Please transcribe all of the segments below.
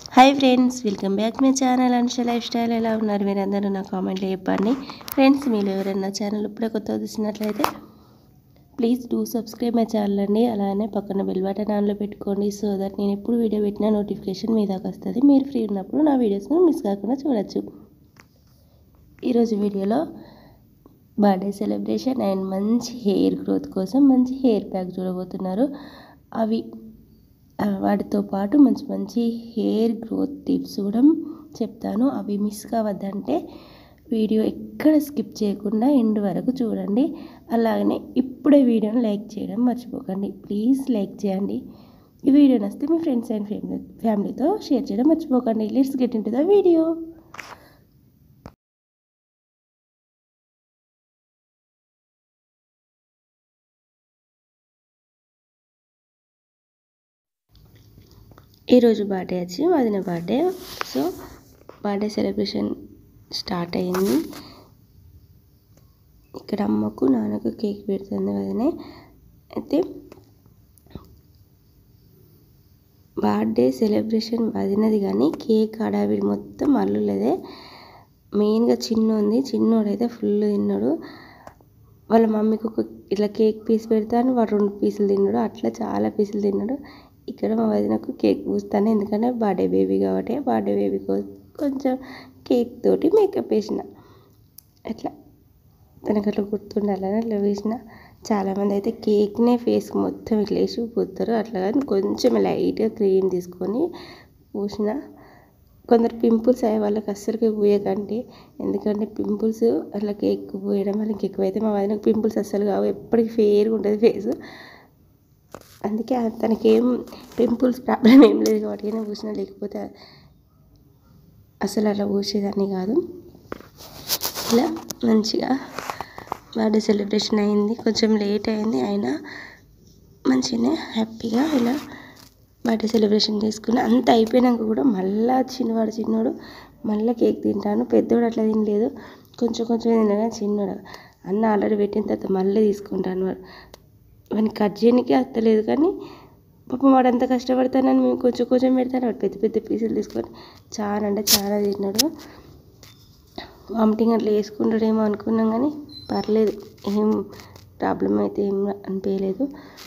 Hi friends, welcome back my channel Anusha lifestyle. ఎలా ఉన్నారు మీరందరూ? నా కామెంట్లో చెప్పండి. ఫ్రెండ్స్, మీరు ఎవరైనా ఛానల్ ఇప్పుడే కొత్తగా చూసినట్లయితే please do subscribe my channel అండి. అలానే పక్కన బెల్ బటన్ ఆన్లో పెట్టుకోండి, సో దట్ నేను ఎప్పుడు వీడియో పెట్టినా నోటిఫికేషన్ మీ దాకా వస్తుంది. మీరు ఫ్రీ ఉన్నప్పుడు నా వీడియోస్ను మిస్ కాకుండా చూడొచ్చు. ఈరోజు వీడియోలో బర్త్డే సెలబ్రేషన్ అండ్ మంచి హెయిర్ గ్రోత్ కోసం మంచి హెయిర్ ప్యాక్ చూడబోతున్నారు. వాటితో పాటు మంచి మంచి హెయిర్ గ్రోత్ టిప్స్ కూడా చెప్తాను. అవి మిస్ కావద్దంటే వీడియో ఎక్కడ స్కిప్ చేయకుండా ఎండ్ వరకు చూడండి. అలాగనే ఇప్పుడే వీడియోని లైక్ చేయడం మర్చిపోకండి. ప్లీజ్ లైక్ చేయండి. ఈ వీడియో నచ్చితే మీ ఫ్రెండ్స్ అండ్ ఫ్యామిలీతో షేర్ చేయడం మర్చిపోకండి. Let's get into the video. ఈరోజు బర్త్డే వచ్చి వదిన birthday. So birthday celebration start అయింది. ఇక్కడ అమ్మకు నాన్నకు కేక్ పెడుతుంది వదినే. అయితే బర్త్డే సెలబ్రేషన్ వదినది, కానీ కేక్ హడావిడి మొత్తం అల్లులేదే. మెయిన్గా చిన్నోడైతే ఫుల్ తిన్నాడు. వాళ్ళ మమ్మీకి ఇట్లా కేక్ పీస్ పెడతాను, వాడు 2 పీసులు తిన్నాడు. అట్లా చాలా పీసులు తిన్నాడు. ఇక్కడ మా వదినకు కేక్ పూస్తాను, ఎందుకంటే బర్త్డే బేబీ కాబట్టి. బర్త్డే బేబీ కొంచెం కేక్ తోటి మేకప్ వేసిన, అట్లా తనకు అట్లా గుర్తుండాలని అట్లా వేసిన. చాలామంది అయితే కేక్నే ఫేస్కి మొత్తం ఇట్లా వేసి పూస్తారు. అట్లా కానీ కొంచెం లైట్గా క్రీమ్ తీసుకొని పూసిన. కొందరు పింపుల్స్ అయ్యే వాళ్ళకి అస్సలుకి పూయకండి, ఎందుకంటే పింపుల్స్ అట్లా కేక్ పూయడం వల్ల ఇంకెక్కువైతే. మా వదినకు పింపుల్స్ అస్సలు కావు, ఎప్పటికీ ఫేర్గా ఉంటుంది ఫేస్. అందుకే తనకేం పింపుల్స్ ప్రాబ్లం ఏం లేదు కాబట్టి నేను పూసిన, లేకపోతే అసలు అలా పూసేదాన్ని కాదు. ఇలా మంచిగా బర్త్డే సెలబ్రేషన్ అయింది. కొంచెం లేట్ అయింది, అయినా మంచిగానే హ్యాపీగా ఇలా బర్త్డే సెలబ్రేషన్ చేసుకుని అంత అయిపోయినాక కూడా మళ్ళీ చిన్నోడు మళ్ళీ కేక్ తింటాను. పెద్దోడు అట్లా తినలేదు, కొంచెం తినగా. చిన్నోడు అన్న ఆల్రెడీ పెట్టిన తర్వాత మళ్ళీ తీసుకుంటాను. వాడిని కట్ చేయడానికి అత్తలేదు, కానీ పాపం వాడు అంత కష్టపడతానని మేము కొంచెం పెడతాను. వాడు పెద్ద పీసులు తీసుకొని చాలా అంటే చాలా తిన్నాడు. వామిటింగ్ అట్లా వేసుకుంటాడేమో అనుకున్నాం, కానీ పర్లేదు, ఏం ప్రాబ్లం అయితే ఏం అనిపించలేదు.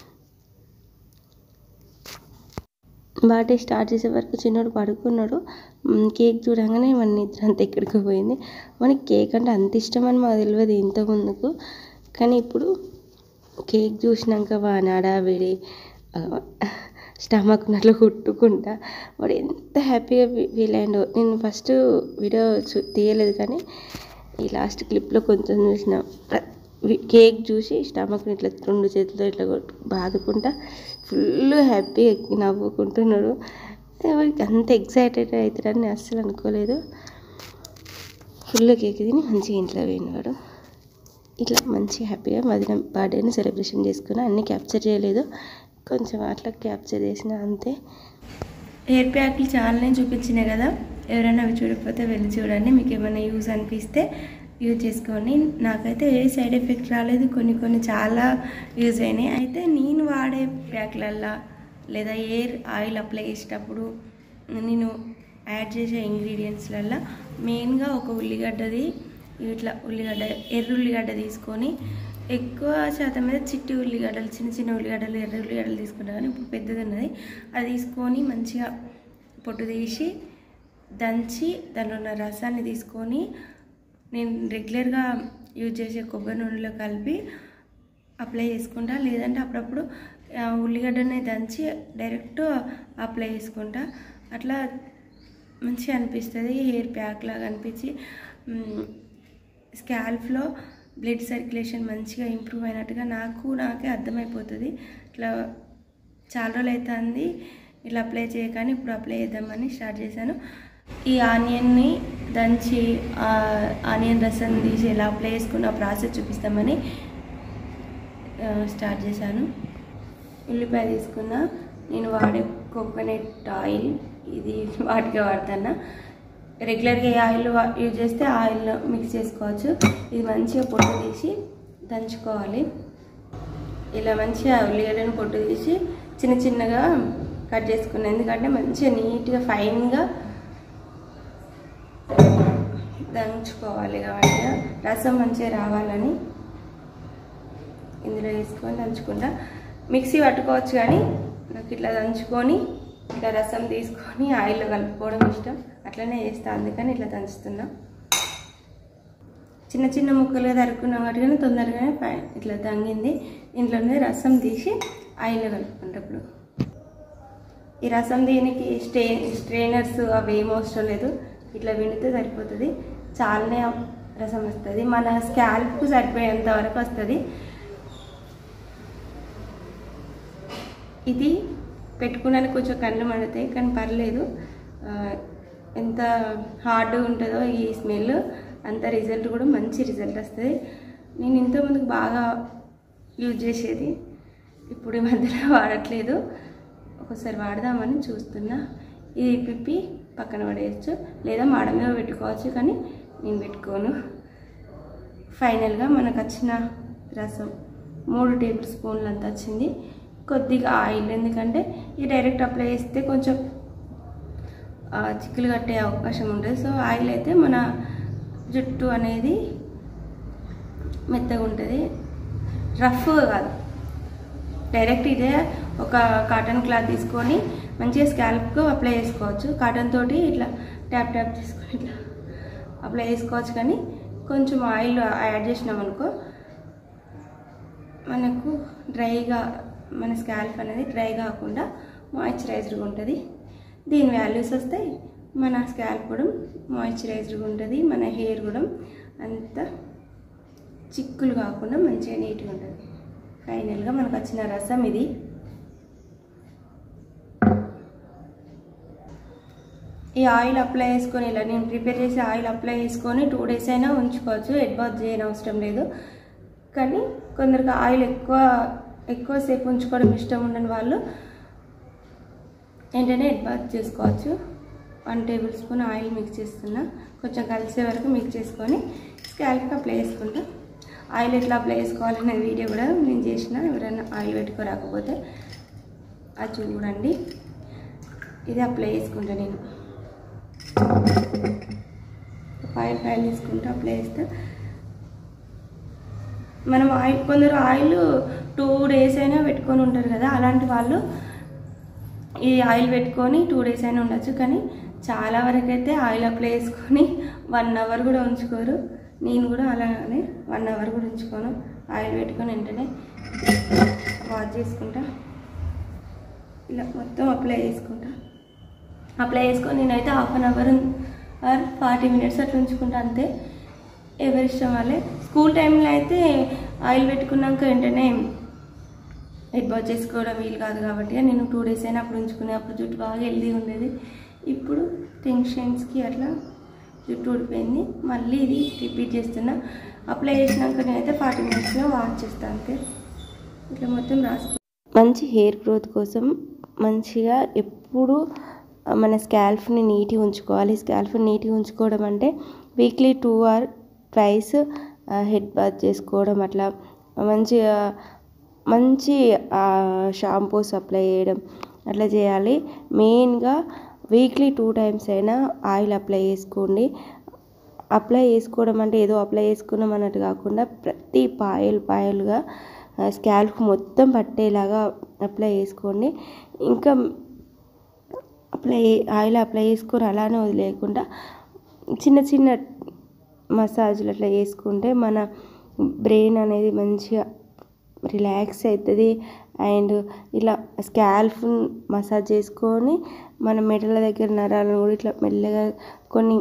బర్త్డే స్టార్ట్ చేసే వరకు చిన్నోడు పడుకున్నాడు. కేక్ చూడగానే మన నిద్ర అంత ఎక్కడికి పోయింది. మనకి కేక్ అంటే అంత ఇష్టమని మాకు తెలియదు ఇంత ముందుకు, కానీ ఇప్పుడు కేక్ చూసినాక వాడి హడావిడి స్టమక్ నట్లు కొట్టుకుంటా వాడు ఎంత హ్యాపీగా ఫీల్ అయ్యాడో. నేను ఫస్ట్ వీడియో తీయలేదు, కానీ ఈ లాస్ట్ క్లిప్లో కొంచెం చూసిన. కేక్ చూసి స్టమక్ని ఇట్లా 2 చేతులతో ఇట్లా బాదుకుంటా ఫుల్ హ్యాపీగా నవ్వుకుంటున్నాడు. వాడికి అంత ఎక్సైటెడ్ అవుతాడని నేను అస్సలు అనుకోలేదు. ఫుల్ కేక్ తిని మంచిగా ఇంట్లో పోయినాడు. ఇట్లా మంచి హ్యాపీగా వదిన బర్త్డేని సెలబ్రేషన్ చేసుకున్నా. అన్నీ క్యాప్చర్ చేయలేదు, కొంచెం అట్లా క్యాప్చర్ చేసిన అంతే. హెయిర్ ప్యాక్లు చాలానే చూపించినాయి కదా, ఎవరైనా అవి చూడకపోతే వెళ్ళి చూడండి. మీకు ఏమైనా యూజ్ అనిపిస్తే యూజ్ చేసుకోండి. నాకైతే ఏ సైడ్ ఎఫెక్ట్ రాలేదు, కొన్ని చాలా యూజ్ అయినాయి. అయితే నేను వాడే ప్యాక్లల్లో లేదా హెయిర్ ఆయిల్ అప్లై చేసేటప్పుడు నేను యాడ్ చేసే ఇంగ్రీడియంట్స్లల్లో మెయిన్గా ఒక ఉల్లిగడ్డది, ఇట్లా ఎర్ర ఉల్లిగడ్డ తీసుకొని, ఎక్కువ శాతం మీద చిట్టి ఉల్లిగడ్డలు, చిన్న ఉల్లిగడ్డలు, ఎర్ర ఉల్లిగడ్డలు తీసుకుంటా, కానీ ఇప్పుడు పెద్దది ఉన్నది. అది తీసుకొని మంచిగా పొట్టు తీసి దంచి దానిలో ఉన్న రసాన్ని తీసుకొని నేను రెగ్యులర్గా యూజ్ చేసే కొబ్బరి నూనెలో కలిపి అప్లై చేసుకుంటా. లేదంటే అప్పుడప్పుడు ఉల్లిగడ్డని దంచి డైరెక్ట్ అప్లై చేసుకుంటా. అట్లా మంచిగా అనిపిస్తుంది, హెయిర్ ప్యాక్ లాగా అనిపించి స్కాల్ఫ్లో బ్లడ్ సర్క్యులేషన్ మంచిగా ఇంప్రూవ్ అయినట్టుగా నాకే అర్థమైపోతుంది. ఇట్లా చాలా రోజులు అవుతుంది ఇట్లా అప్లై చేయగానే, ఇప్పుడు అప్లై చేద్దామని స్టార్ట్ చేశాను. ఈ ఆనియన్ని దంచి ఆనియన్ రసం తీసి ఎలా అప్లై చేసుకున్న ప్రాసెస్ చూపిస్తామని స్టార్ట్ చేశాను. ఉల్లిపాయ తీసుకున్న, నేను వాడే కోకోనట్ ఆయిల్, ఇది వాటిగా వాడుతున్నా. రెగ్యులర్గా ఏ ఆయిల్ యూజ్ చేస్తే ఆయిల్ మిక్స్ చేసుకోవచ్చు. ఇది మంచిగా పొట్టు తీసి దంచుకోవాలి. ఇలా మంచిగా ఉల్లిగడ్డను పొట్టు తీసి చిన్నగా కట్ చేసుకున్నాను, ఎందుకంటే మంచిగా నీట్గా ఫైన్గా దంచుకోవాలి కాబట్టి రసం మంచిగా రావాలని ఇందులో వేసుకొని దంచుకుంటా. మిక్సీ పట్టుకోవచ్చు కానీ నాకు ఇట్లా దంచుకొని ఇట్లా రసం తీసుకొని ఆయిల్లో కలుపుకోవడం ఇష్టం, అట్లనే చేస్తాను, అందుకని ఇట్లా దంచుతున్నా. చిన్న చిన్న ముక్కలుగా తరుక్కున్నాం కాబట్టి తొందరగానే ఇట్లా దంగింది. ఇంట్లోనే రసం తీసి ఆయిల్లో కలుపుకుంటా. ఇప్పుడు ఈ రసం దీనికి స్ట్రెయినర్స్ అవి ఏం అవసరం లేదు, ఇట్లా విండితే సరిపోతుంది, చాలానే రసం వస్తుంది, మన స్కాల్ప్కు సరిపోయేంత వరకు వస్తుంది. ఇది పెట్టుకున్నానికి కొంచెం కళ్ళు మండుతాయి కానీ పర్లేదు, ఎంత హార్డ్గా ఉంటుందో ఈ స్మెల్ అంత రిజల్ట్ కూడా మంచి రిజల్ట్ వస్తుంది. నేను ఇంతకుముందుకు బాగా యూజ్ చేసేది, ఇప్పుడు ఈ మధ్యలో వాడట్లేదు, ఒకసారి వాడదామని చూస్తున్నా. ఇది పిప్పి పక్కన పడేయచ్చు లేదా మాడ మీద పెట్టుకోవచ్చు, కానీ నేను పెట్టుకోను. ఫైనల్గా మనకు వచ్చిన రసం 3 టేబుల్ స్పూన్లు అంత వచ్చింది. కొద్దిగా ఆయిల్, ఎందుకంటే ఈ డైరెక్ట్ అప్లై చేస్తే కొంచెం చిక్కులు కట్టే అవకాశం ఉంటుంది. సో ఆయిల్ అయితే మన జుట్టు అనేది మెత్తగా ఉంటుంది, రఫ్గా కాదు. డైరెక్ట్ ఇదే ఒక కాటన్ క్లాత్ తీసుకొని మంచిగా స్కాల్ప్కు అప్లై చేసుకోవచ్చు. కాటన్ తోటి ఇట్లా ట్యాప్ ట్యాప్ తీసుకొని ఇట్లా అప్లై చేసుకోవచ్చు, కానీ కొంచెం ఆయిల్ యాడ్ చేసినాం అనుకో మనకు డ్రైగా, మన స్కాల్ప్ అనేది డ్రై కాకుండా మాయిశ్చరైజ్డ్గా ఉంటుంది. దీని వాల్యూస్ వస్తాయి, మన స్కాల్ప్ కూడా మాయిశ్చరైజ్డ్గా ఉంటుంది, మన హెయిర్ కూడా అంత చిక్కులు కాకుండా మంచిగా నీట్గా ఉంటుంది. ఫైనల్గా మనకు వచ్చిన రసం ఇది. ఈ ఆయిల్ అప్లై చేసుకొని ఇలా నేను ప్రిపేర్ చేసి ఆయిల్ అప్లై చేసుకొని 2 డేస్ అయినా ఉంచుకోవచ్చు, హెడ్ బాత్ చేయని అవసరం లేదు. కానీ కొందరికి ఆయిల్ ఎక్కువసేపు ఉంచుకోవడం ఇష్టం ఉండని వాళ్ళు వెంటనే హెడ్ బాత్ చేసుకోవచ్చు. 1 టేబుల్ స్పూన్ ఆయిల్ మిక్స్ చేస్తున్నా, కొంచెం కలిసే వరకు మిక్స్ చేసుకొని స్కాల్ప్కి అప్లై చేసుకుంటా. ఆయిల్ ఎట్లా అప్లై చేసుకోవాలనే వీడియో కూడా నేను చేసిన, ఎవరైనా ఆయిల్ పెట్టుకోరాకపోతే అది చూడండి. ఇది అప్లై చేసుకుంటా, నేను ఆయిల్ తీసుకుంటా అప్లై చేస్తా. మనం ఆయిల్, కొందరు ఆయిల్ 2 డేస్ అయినా పెట్టుకొని ఉంటారు కదా, అలాంటి వాళ్ళు ఈ ఆయిల్ పెట్టుకొని 2 డేస్ అయినా ఉండొచ్చు. కానీ చాలా వరకు అయితే ఆయిల్ అప్లై చేసుకొని 1 అవర్ కూడా ఉంచుకోరు. నేను కూడా అలానే 1 అవర్ కూడా ఉంచుకోను, ఆయిల్ పెట్టుకొని వెంటనే వాష్ చేసుకుంటా. ఇలా మొత్తం అప్లై చేసుకుంటా. అప్లై చేసుకొని నేనైతే 1/2 అవర్ ఆర్ 40 మినిట్స్ అట్లా ఉంచుకుంటా, అంతే. ఎవరిష్టం వాళ్ళే. స్కూల్ టైంలో అయితే ఆయిల్ పెట్టుకున్నాక వెంటనే హెడ్ బాత్ చేసుకోవడం వీలు కాదు కాబట్టి నేను 2 డేస్ అయినా అప్పుడు ఉంచుకునే, అప్పుడు జుట్టు బాగా హెల్దీ ఉండేది. ఇప్పుడు టెన్షన్స్కి అట్లా జుట్టు ఊడిపోయింది. మళ్ళీ ఇది రిపీట్ చేస్తున్నా. అప్లై చేసినాక నేనైతే 40 మినిట్స్లో వాష్ చేస్తాను, అంతే. ఇట్లా మొత్తం రాసుకో. మంచి హెయిర్ గ్రోత్ కోసం మంచిగా ఎప్పుడు మన స్కాల్ప్ని నీట్గా ఉంచుకోవాలి. స్కాల్ప్ని నీట్గా ఉంచుకోవడం అంటే weekly 2 or twice head bath చేసుకోవడం, అట్లా మంచి షాంపూస్ అప్లై చేయడం అట్లా చేయాలి. మెయిన్గా వీక్లీ 2 times అయినా ఆయిల్ అప్లై చేసుకోండి. అప్లై చేసుకోవడం అంటే ఏదో అప్లై చేసుకున్నాం అన్నట్టు కాకుండా ప్రతి పాయలుగా స్కాల్ప్ మొత్తం పట్టేలాగా అప్లై చేసుకోండి. ఇంకా ఆయిల్ అప్లై చేసుకొని అలానే వదిలేయకుండా చిన్న చిన్న మసాజ్లు అట్లా చేసుకుంటే మన బ్రెయిన్ అనేది మంచిగా రిలాక్స్ అవుతుంది. అండ్ ఇలా స్కాల్ప్ మసాజ్ చేసుకొని మన మెడల దగ్గర నరాలను కూడా ఇట్లా మెల్లగా కొన్ని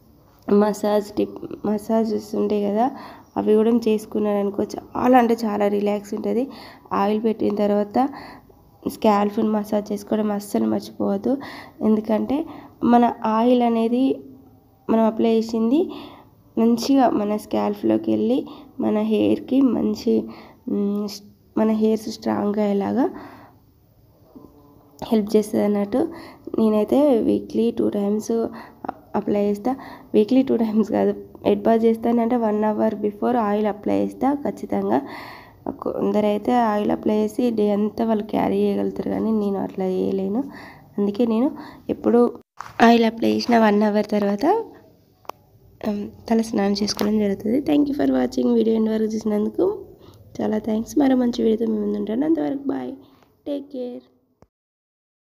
మసాజెస్ ఉంటాయి కదా, అవి కూడా చేసుకున్నారనుకో చాలా అంటే చాలా రిలాక్స్ ఉంటుంది. ఆయిల్ పెట్టిన తర్వాత స్కాల్ప్ని మసాజ్ చేసుకోవడం అస్సలు మర్చిపోవద్దు. ఎందుకంటే మన ఆయిల్ అనేది మనం అప్లై చేసింది మంచిగా మన స్కాల్ప్లోకి వెళ్ళి మన హెయిర్కి మన హెయిర్స్ స్ట్రాంగ్గా అయ్యేలాగా హెల్ప్ చేస్తుంది అన్నట్టు. నేనైతే వీక్లీ 2 times అప్లై చేస్తా. వీక్లీ 2 times కాదు, హెడ్ బాత్ చేస్తానంటే 1 hour బిఫోర్ ఆయిల్ అప్లై చేస్తా ఖచ్చితంగా. కొందరైతే ఆయిల్ అప్లై చేసి డే అంతా వాళ్ళు క్యారీ చేయగలుగుతారు, కానీ నేను అట్లా చేయలేను. అందుకే నేను ఎప్పుడు ఆయిల్ అప్లై చేసిన 1 అవర్ తర్వాత తల స్నానం చేసుకోవడం జరుగుతుంది. Thank you for watching. Video end వరకు చూసినందుకు చాలా థ్యాంక్స్. మరో మంచి వీడియోతో మేము ముందుంటాను. అంతవరకు బాయ్, టేక్ కేర్.